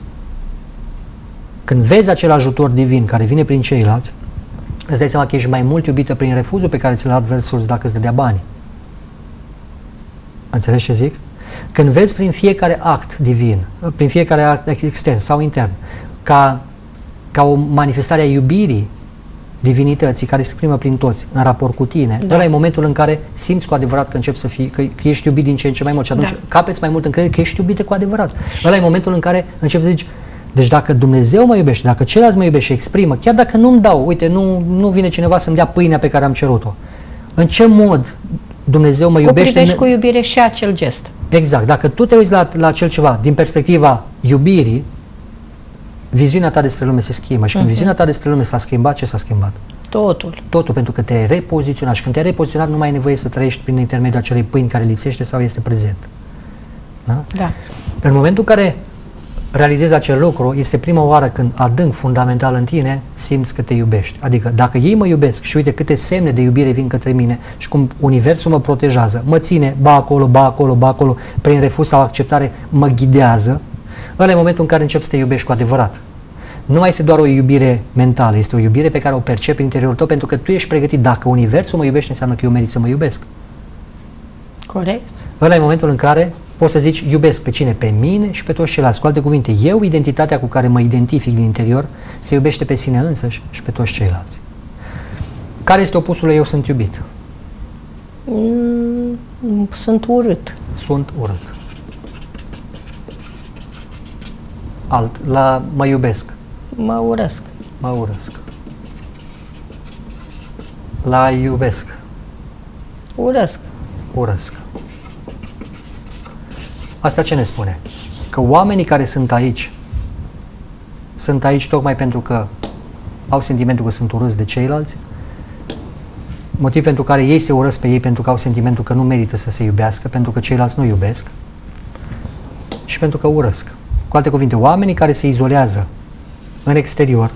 Când vezi acel ajutor divin care vine prin ceilalți, îți dai seama că ești mai mult iubită prin refuzul pe care ți-l dat versus dacă îți dădea bani. Înțelegi ce zic? Când vezi prin fiecare act divin, prin fiecare act extern sau intern, ca, ca o manifestare a iubirii divinității care se exprimă prin toți în raport cu tine, da. Ăla e momentul în care simți cu adevărat că începi să fii, că, că ești iubit din ce în ce mai mult și atunci da. Capeți mai mult încredere că ești iubită cu adevărat. Ăla e momentul în care începi să zici, deci dacă Dumnezeu mă iubește, dacă ceilalți mă iubește și exprimă, chiar dacă nu-mi dau, uite, nu, nu vine cineva să-mi dea pâinea pe care am cerut-o, în ce mod Dumnezeu mă iubește? O privești cu iubire și acel gest. Exact. Dacă tu te uiți la, la acel ceva din perspectiva iubirii, viziunea ta despre lume se schimbă și când uh-huh. viziunea ta despre lume s-a schimbat, ce s-a schimbat? Totul. Totul, pentru că te-ai repoziționat și când te-ai repoziționat nu mai ai nevoie să trăiești prin intermediul acelei pâini care lipsește sau este prezent. Da? Da. În momentul în care realizezi acel lucru, este prima oară când adânc, fundamental în tine, simți că te iubești. Adică dacă ei mă iubesc și uite câte semne de iubire vin către mine și cum universul mă protejează, mă ține, ba acolo, ba acolo, ba acolo, prin refuz sau acceptare, mă ghidează, ăla e momentul în care începi să te iubești cu adevărat. Nu mai este doar o iubire mentală, este o iubire pe care o percepi în interiorul tău pentru că tu ești pregătit. Dacă universul mă iubește, înseamnă că eu merit să mă iubesc. Corect. Ăla e momentul în care poți să zici iubesc pe cine? Pe mine și pe toți ceilalți. Cu alte cuvinte, eu, identitatea cu care mă identific din interior, se iubește pe sine însăși și pe toți ceilalți. Care este opusul eu sunt iubit? Mm, sunt urât. Sunt urât. alt, la mă iubesc. Mă urăsc. Mă urăsc. La iubesc. Urăsc. Urăsc. Asta ce ne spune? Că oamenii care sunt aici sunt aici tocmai pentru că au sentimentul că sunt urâți de ceilalți, motiv pentru care ei se urăsc pe ei pentru că au sentimentul că nu merită să se iubească, pentru că ceilalți nu iubesc și pentru că urăsc. Cu alte cuvinte, oamenii care se izolează în exterior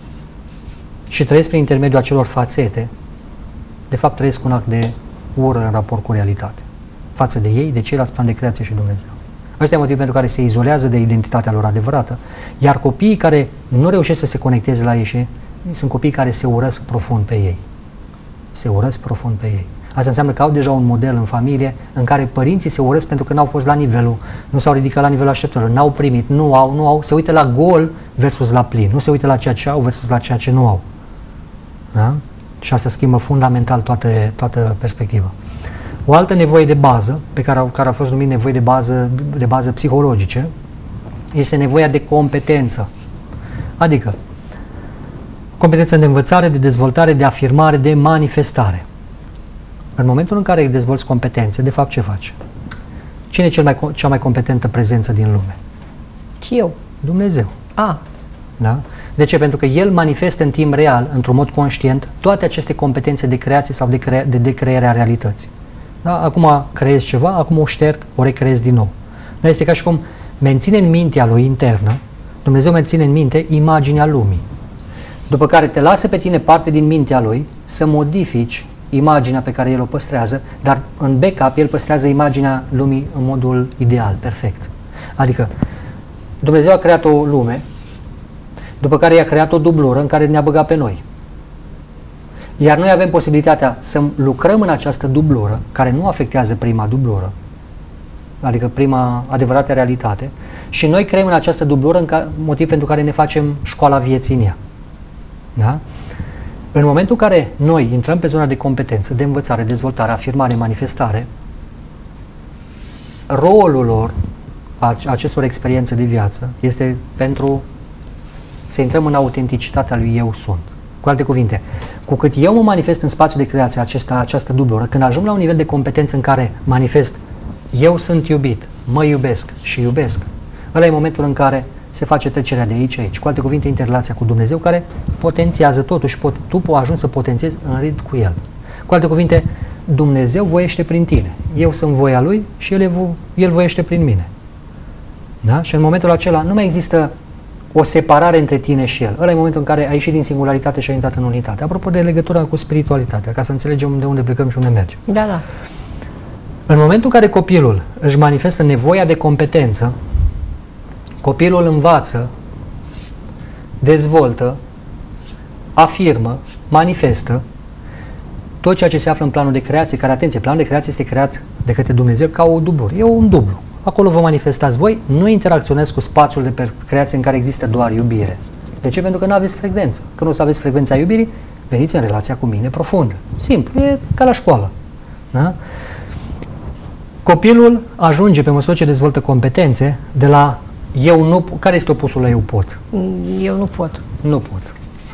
și trăiesc prin intermediul acelor fațete, de fapt trăiesc un act de ură în raport cu realitate, față de ei, de ceilalți, plan de creație și Dumnezeu. Ăsta e motivul pentru care se izolează de identitatea lor adevărată, iar copiii care nu reușesc să se conecteze la ei și sunt copiii care se urăsc profund pe ei. Se urăsc profund pe ei. Asta înseamnă că au deja un model în familie în care părinții se urăsc pentru că n-au fost la nivelul, nu s-au ridicat la nivelul așteptărilor, n-au primit, nu au, nu au, se uită la gol versus la plin, nu se uită la ceea ce au versus la ceea ce nu au. Da? Și asta schimbă fundamental toată, toată perspectiva. O altă nevoie de bază, pe care, care a fost numit nevoie de bază, de bază psihologice, este nevoia de competență. Adică, competență de învățare, de dezvoltare, de afirmare, de manifestare. În momentul în care dezvolți competențe, de fapt ce faci? Cine e cel mai, cea mai competentă prezență din lume? Eu. Dumnezeu. A. Da? De ce? Pentru că El manifestă în timp real, într-un mod conștient, toate aceste competențe de creație sau de, crea de decreere a realității. Da? Acum creezi ceva, acum o șterg, o recreezi din nou. Da? Este ca și cum menține în mintea Lui internă, Dumnezeu menține în minte imaginea lumii. După care te lasă pe tine parte din mintea Lui să modifici imaginea pe care El o păstrează, dar în backup El păstrează imaginea lumii în modul ideal, perfect. Adică Dumnezeu a creat o lume, după care i-a creat o dublură în care ne-a băgat pe noi. Iar noi avem posibilitatea să lucrăm în această dublură, care nu afectează prima dublură, adică prima adevărată realitate, și noi creăm în această dublură în ca, motiv pentru care ne facem școala vieții în ea. Da? În momentul în care noi intrăm pe zona de competență, de învățare, dezvoltare, afirmare, manifestare, rolul lor, acestor experiențe de viață, este pentru să intrăm în autenticitatea lui eu sunt. Cu alte cuvinte, cu cât eu mă manifest în spațiul de creație, acesta, această dublură, când ajung la un nivel de competență în care manifest eu sunt iubit, mă iubesc și iubesc, ăla e momentul în care se face trecerea de aici aici. Cu alte cuvinte, interrelația cu Dumnezeu, care potențiază totuși, pot, tu ajungi să potențiezi în ritm cu El. Cu alte cuvinte, Dumnezeu voiește prin tine. Eu sunt voia Lui și El, vo, El voiește prin mine. Da? Și în momentul acela nu mai există o separare între tine și El. Ăla e momentul în care ai ieșit din singularitate și ai intrat în unitate. Apropo de legătura cu spiritualitatea, ca să înțelegem de unde plecăm și unde mergem. Da, da. În momentul în care copilul își manifestă nevoia de competență, copilul învață, dezvoltă, afirmă, manifestă tot ceea ce se află în planul de creație, care, atenție, planul de creație este creat de către Dumnezeu ca o dublură. E un dublu. Acolo vă manifestați voi, nu interacționați cu spațiul de creație în care există doar iubire. De ce? Pentru că nu aveți frecvență. Când o să aveți frecvența iubirii, veniți în relația cu mine profundă. Simplu, e ca la școală. Da? Copilul ajunge, pe măsură ce dezvoltă competențe, de la eu nu... Care este opusul la eu pot? Eu nu pot. Nu pot.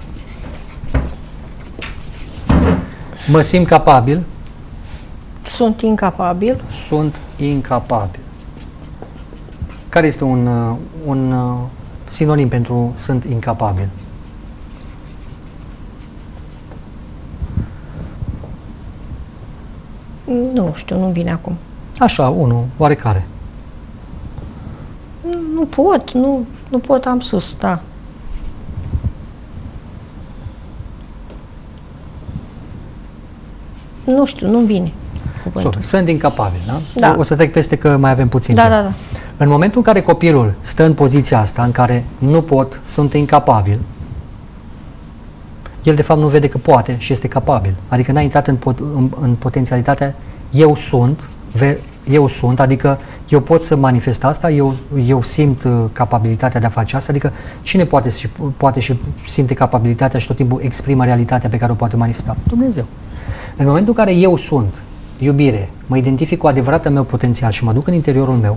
Mă simt capabil. Sunt incapabil. Sunt incapabil. Care este un, un sinonim pentru sunt incapabil? Nu știu, nu vine acum. Așa, unul, oarecare. Nu pot, nu, nu pot, am sus, da. Nu știu, nu vine cuvântul. Sunt incapabil, da? Da. O să trec peste că mai avem puțin Da, timp. da, da. În momentul în care copilul stă în poziția asta, în care nu pot, sunt incapabil, el de fapt nu vede că poate și este capabil. Adică n-a intrat în, pot, în, în potențialitatea eu sunt, ve, eu sunt, adică eu pot să manifest asta, eu, eu simt uh, capabilitatea de a face asta, adică cine poate și, poate și simte capabilitatea și tot timpul exprimă realitatea pe care o poate manifesta? Dumnezeu. În momentul în care eu sunt iubire, mă identific cu adevăratul meu potențial și mă duc în interiorul meu,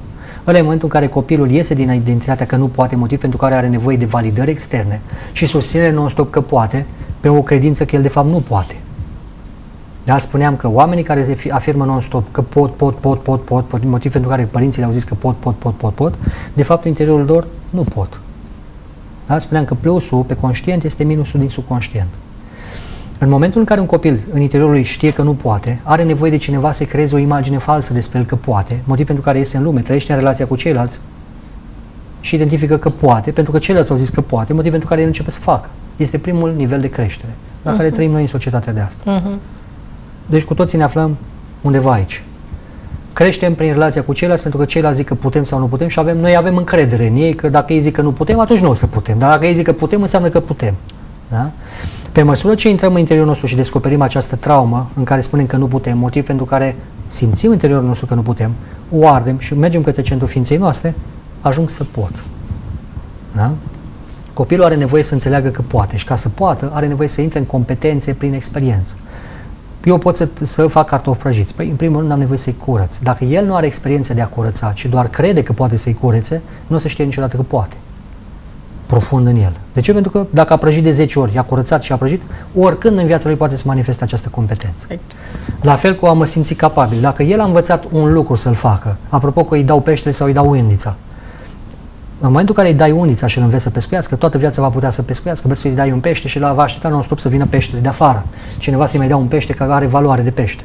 Ăla e momentul în care copilul iese din identitatea că nu poate, motiv pentru care are nevoie de validări externe și susține non-stop că poate, pe o credință că el de fapt nu poate. Da, spuneam că oamenii care se afirmă non-stop că pot, pot, pot, pot, pot, pot, motiv pentru care părinții le-au zis că pot, pot, pot, pot, pot, de fapt în interiorul lor nu pot. Da? Spuneam că plusul pe conștient este minusul din subconștient. În momentul în care un copil în interiorul lui știe că nu poate, are nevoie de cineva să creeze o imagine falsă despre el că poate, motiv pentru care iese în lume, trăiește în relația cu ceilalți și identifică că poate, pentru că ceilalți au zis că poate, motiv pentru care el începe să facă. Este primul nivel de creștere, la uh-huh. care trăim noi în societatea de asta. Uh-huh. Deci cu toții ne aflăm undeva aici. Creștem prin relația cu ceilalți pentru că ceilalți zic că putem sau nu putem și avem, noi avem încredere în ei că dacă ei zic că nu putem, atunci nu o să putem. Dar dacă ei zic că putem, înseamnă că putem. Da? Pe măsură ce intrăm în interiorul nostru și descoperim această traumă în care spunem că nu putem, motiv pentru care simțim în interiorul nostru că nu putem, o ardem și mergem către centrul ființei noastre, ajung să pot. Da? Copilul are nevoie să înțeleagă că poate și ca să poată are nevoie să intre în competențe prin experiență. Eu pot să, să fac cartofi prăjiți. Păi, în primul rând, am nevoie să-i curăț. Dacă el nu are experiență de a curăța, ci doar crede că poate să-i curețe, nu o să știe niciodată că poate. Profund în el. De ce? Pentru că dacă a prăjit de zece ori, i-a curățat și a prăjit, oricând în viața lui poate să manifeste această competență. La fel cu a mă simți capabil. Dacă el a învățat un lucru să-l facă, apropo că îi dau peștele sau îi dau undița, în momentul în care îi dai unița și îl înveți să pescuiască, toată viața va putea să pescuiască, versus îi dai un pește și la va aștepta non-stop să vină peștele de afară. Cineva să-i mai dea un pește care are valoare de pește.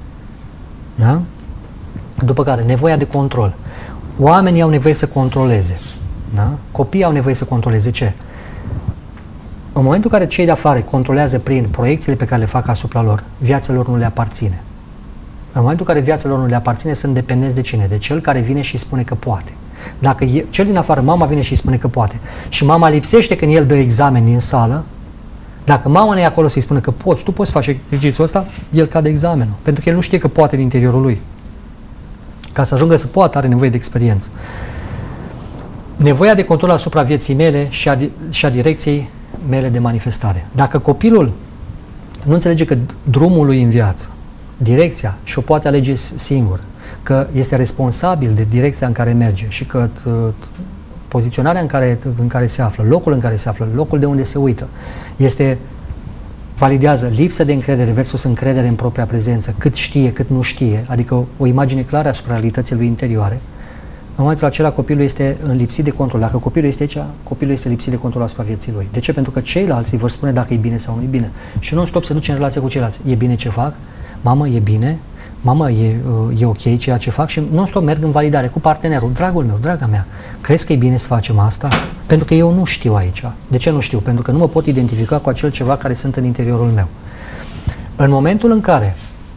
Da? După care, nevoia de control. Oamenii au nevoie să controleze. Da? Copiii au nevoie să controleze ce? În momentul în care cei de afară controlează prin proiecțiile pe care le fac asupra lor, viața lor nu le aparține. În momentul în care viața lor nu le aparține, sunt dependenți de cine? De cel care vine și spune că poate. Dacă e, cel din afară, mama vine și îi spune că poate și mama lipsește când el dă examen din sală, dacă mama nu e acolo să-i spună că poți, tu poți face exercițiul ăsta, el cade examenul, pentru că el nu știe că poate din interiorul lui. Ca să ajungă să poată, are nevoie de experiență. Nevoia de control asupra vieții mele și a, și a direcției mele de manifestare. Dacă copilul nu înțelege că drumul lui în viață, direcția, și-o poate alege singur, că este responsabil de direcția în care merge și că poziționarea în care, în care se află, locul în care se află, locul de unde se uită, este, validează lipsă de încredere versus încredere în propria prezență, cât știe, cât nu știe, adică o, o imagine clară asupra realității lui interioare, în momentul acela copilul este lipsit de control. Dacă copilul este aici, copilul este lipsit de control asupra vieții lui. De ce? Pentru că ceilalți îi vor spune dacă e bine sau nu e bine. Și non-stop se duce în relație cu ceilalți. E bine ce fac? Mamă, e bine? Mamă, e, e ok ceea ce fac? Și non-stop merg în validare cu partenerul. Dragul meu, draga mea, crezi că e bine să facem asta? Pentru că eu nu știu aici. De ce nu știu? Pentru că nu mă pot identifica cu acel ceva care sunt în interiorul meu. În momentul în care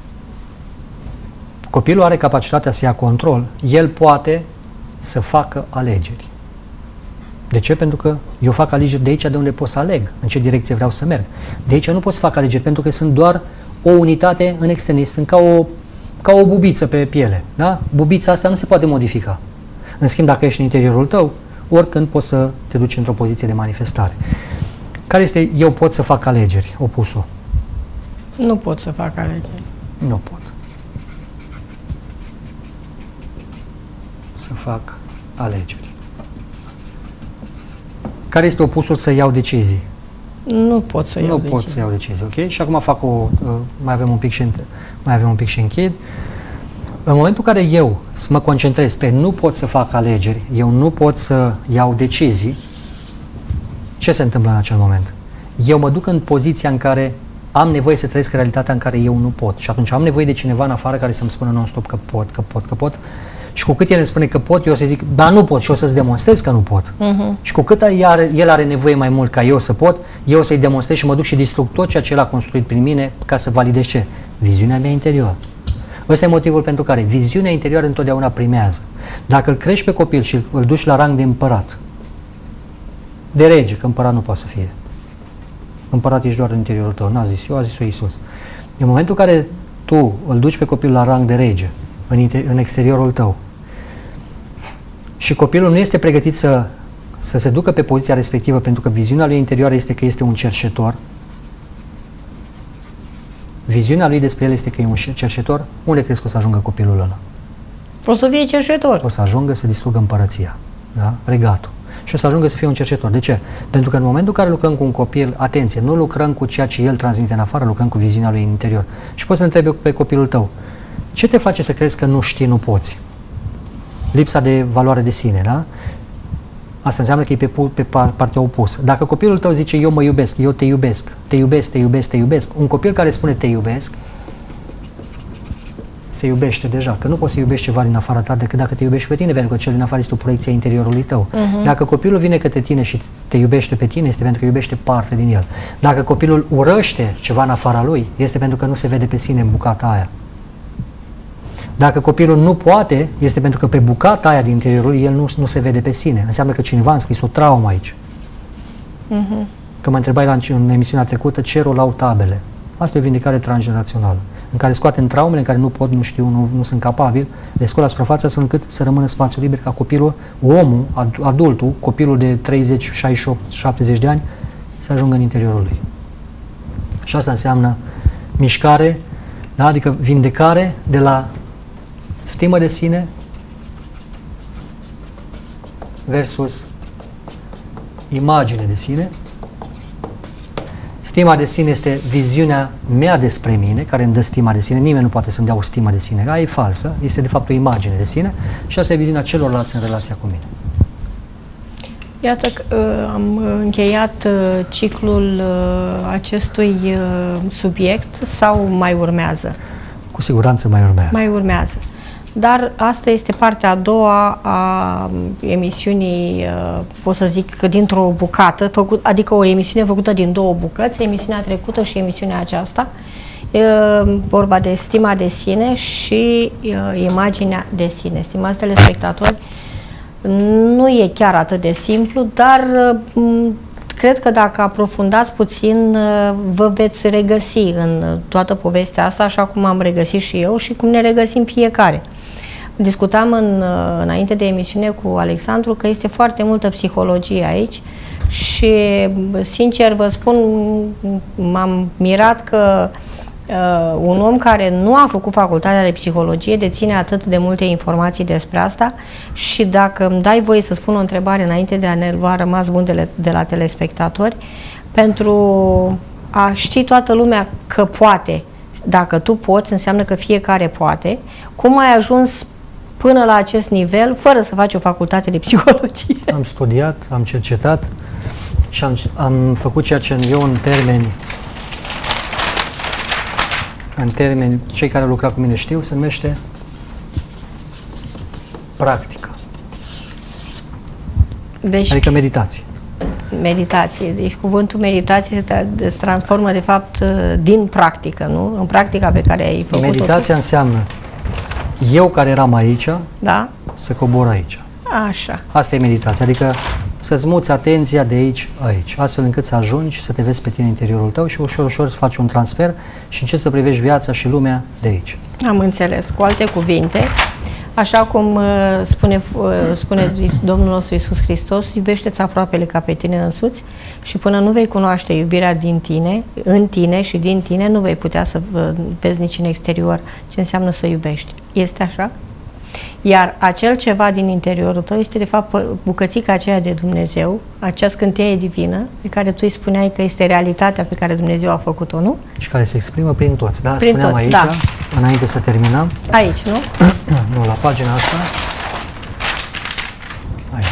copilul are capacitatea să ia control, el poate să facă alegeri. De ce? Pentru că eu fac alegeri de aici de unde pot să aleg, în ce direcție vreau să merg. De aici nu pot să fac alegeri pentru că sunt doar o unitate în externist, sunt ca o, ca o bubiță pe piele. Da? Bubița asta nu se poate modifica. În schimb, dacă ești în interiorul tău, oricând poți să te duci într-o poziție de manifestare. Care este eu pot să fac alegeri? Opusul. Nu pot să fac alegeri. Nu pot. Să fac alegeri. Care este opusul? Să iau decizii. Nu pot să iau nu decizii. pot să iau decizii, ok? Și acum fac o, uh, mai avem un pic și mai avem un pic și închid. În momentul în care eu să mă concentrez pe nu pot să fac alegeri, eu nu pot să iau decizii, ce se întâmplă în acel moment? Eu mă duc în poziția în care am nevoie să trăiesc realitatea în care eu nu pot. Și atunci am nevoie de cineva în afară care să-mi spună non-stop că pot, că pot, că pot. Și cu cât el îmi spune că pot, eu o să zic, da, nu pot și o să-ți demonstrez că nu pot. Uh-huh. Și cu cât el are nevoie mai mult ca eu să pot, eu o să-i demonstrez și mă duc și distrug tot ceea ce el a construit prin mine ca să validez ce? Viziunea mea interioară. Ăsta e motivul pentru care viziunea interioară întotdeauna primează. Dacă îl crești pe copil și îl duci la rang de împărat, de rege, că împărat nu poate să fie. Împărat ești doar în interiorul tău, n-a zis eu, a zis-o Iisus. În momentul în care tu îl duci pe copil la rang de rege, în, în exteriorul tău, și copilul nu este pregătit să, să se ducă pe poziția respectivă pentru că viziunea lui interioară este că este un cerșetor, viziunea lui despre el este că e un cerșetor, unde crezi că o să ajungă copilul ăla? O să fie cerșetor. O să ajungă să distrugă împărăția, da? Regatul. Și o să ajungă să fie un cercetor. De ce? Pentru că în momentul în care lucrăm cu un copil, atenție, nu lucrăm cu ceea ce el transmite în afară, lucrăm cu viziunea lui în interior. Și poți să întrebi pe copilul tău, ce te face să crezi că nu știi, nu poți? Lipsa de valoare de sine, da? Asta înseamnă că e pe, pe partea opusă. Dacă copilul tău zice, eu mă iubesc, eu te iubesc, te iubesc, te iubesc, te iubesc, un copil care spune te iubesc, se iubește deja, că nu poți să iubești ceva din afara ta decât dacă te iubești pe tine, pentru că cel din afară este o proiecție a interiorului tău. Uh-huh. Dacă copilul vine către tine și te iubește pe tine, este pentru că iubește parte din el. Dacă copilul urăște ceva în afara lui, este pentru că nu se vede pe sine în bucata aia. Dacă copilul nu poate, este pentru că pe bucata aia din interiorul lui el nu, nu se vede pe sine. Înseamnă că cineva a înscris o traumă aici. Uh-huh. Că mă întrebai la, în emisiunea trecută ce rol au tabele. Asta e o vindicare transgenerațională, în care scoatem traumele, în care nu pot, nu știu, nu, nu sunt capabil, le scot la suprafață astfel încât să rămână spațiu liber ca copilul, omul, adultul, copilul de treizeci, șaizeci și opt, șaptezeci de ani, să ajungă în interiorul lui. Și asta înseamnă mișcare, da? Adică vindecare de la stimă de sine versus imagine de sine. Stima de sine este viziunea mea despre mine, care îmi dă stima de sine. Nimeni nu poate să-mi dea o stimă de sine. Aia e falsă. Este de fapt o imagine de sine și asta e viziunea celorlalți în relația cu mine. Iată că uh, am încheiat uh, ciclul uh, acestui uh, subiect sau mai urmează? Cu siguranță mai urmează. Mai urmează. Dar asta este partea a doua a emisiunii, pot să zic, dintr-o bucată, făcut, adică o emisiune făcută din două bucăți, emisiunea trecută și emisiunea aceasta, e vorba de stima de sine și e, imaginea de sine. Stimați telespectatori, nu e chiar atât de simplu, dar cred că dacă aprofundați puțin, vă veți regăsi în toată povestea asta, așa cum am regăsit și eu și cum ne regăsim fiecare. Discutam în, înainte de emisiune cu Alexandru că este foarte multă psihologie aici și, sincer vă spun, m-am mirat că uh, un om care nu a făcut facultatea de psihologie deține atât de multe informații despre asta și dacă îmi dai voie să spun o întrebare înainte de a ne lua rămas bun de, de la telespectatori, pentru a ști toată lumea că poate, dacă tu poți, înseamnă că fiecare poate, cum ai ajuns până la acest nivel, fără să faci o facultate de psihologie? Am studiat, am cercetat și am, am făcut ceea ce eu în termeni, în termeni, cei care au lucrat cu mine știu, se numește practică. Deci, adică meditație. Meditație. Deci cuvântul meditație se transformă, de fapt, din practică, nu? În practica pe care ai făcut-o. Meditația înseamnă eu care eram aici, da? Să cobor aici. Așa. Asta e meditația, adică să-ți muți atenția de aici aici, astfel încât să ajungi să te vezi pe tine în interiorul tău și ușor, ușor să faci un transfer și începi să privești viața și lumea de aici. Am înțeles. Cu alte cuvinte, așa cum uh, spune, uh, spune Domnul nostru Iisus Hristos, iubește-ți aproapele ca pe tine însuți și până nu vei cunoaște iubirea din tine, în tine și din tine, nu vei putea să uh, vezi nici în exterior ce înseamnă să iubești. Este așa? Iar acel ceva din interiorul tău este de fapt bucățica aceea de Dumnezeu, acea scânteie divină, pe care tu îi spuneai că este realitatea pe care Dumnezeu a făcut-o, nu? Și care se exprimă prin toți, da? Prin Spuneam toți, aici, da. Înainte să terminăm. Aici, nu? Nu, la pagina asta. Aici.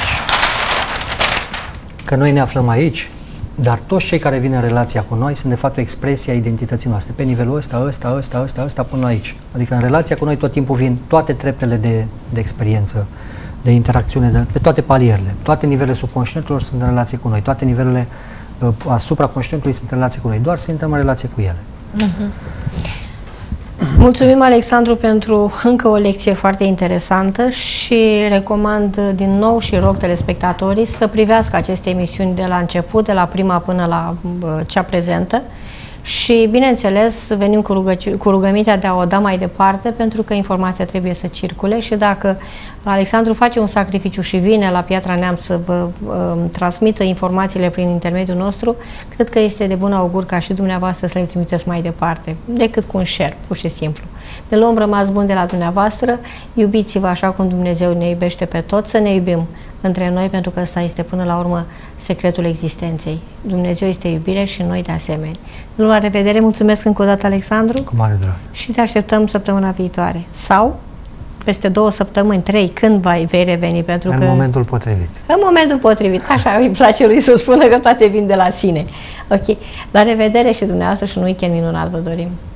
Că noi ne aflăm aici, dar toți cei care vin în relația cu noi sunt de fapt o expresie a identității noastre. Pe nivelul ăsta, ăsta, ăsta, ăsta, ăsta, până aici. Adică în relația cu noi tot timpul vin toate treptele de, de experiență, de interacțiune, de, pe toate palierele. Toate nivelele subconștientelor sunt în relație cu noi. Toate nivelele uh, asupra conștientului sunt în relație cu noi. Doar să intrăm în relație cu ele. Uh-huh. Mulțumim, Alexandru, pentru încă o lecție foarte interesantă și recomand din nou și rog telespectatorii să privească aceste emisiuni de la început, de la prima până la cea prezentă și, bineînțeles, venim cu, rugăci- cu rugămintea de a o da mai departe pentru că informația trebuie să circule și dacă Alexandru face un sacrificiu și vine la Piatra Neamț să vă uh, transmită informațiile prin intermediul nostru, cred că este de bun augur ca și dumneavoastră să le trimiteți mai departe, decât cu un share, pur și simplu. Ne luăm rămas bun de la dumneavoastră, iubiți-vă așa cum Dumnezeu ne iubește pe toți, să ne iubim între noi, pentru că ăsta este până la urmă secretul existenței. Dumnezeu este iubire și noi de asemenea. La revedere, mulțumesc încă o dată, Alexandru. Cu mare drag. Și te așteptăm săptămâna viitoare. Sau peste două săptămâni, trei, când vei, vei reveni? Pentru în că momentul potrivit. În momentul potrivit. Așa îi place lui să spună că toate vin de la sine. Ok. La revedere și dumneavoastră și un weekend minunat vă dorim.